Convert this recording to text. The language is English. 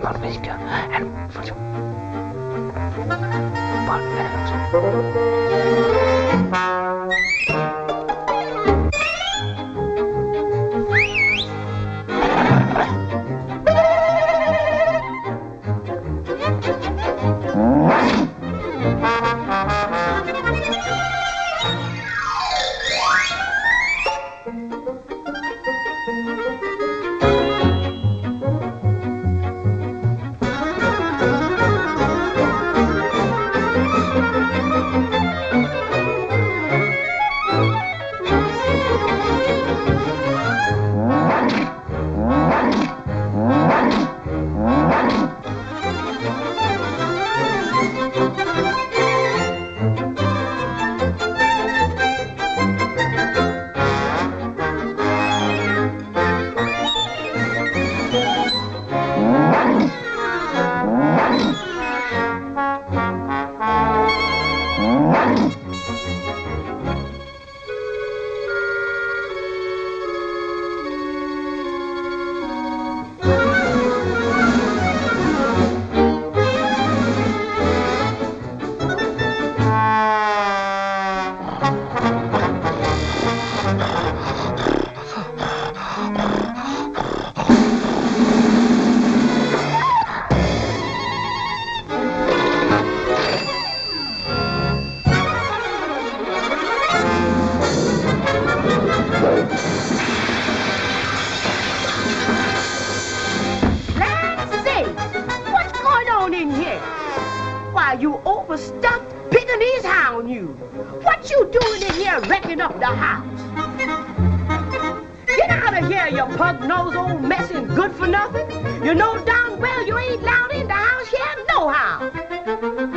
Wat weet ik. En wat You overstuffed Pekingese hound, you. What you doing in here wrecking up the house? Get out of here, you pug-nosed old mess and good for nothing. You know darn well you ain't allowed in the house here, no how.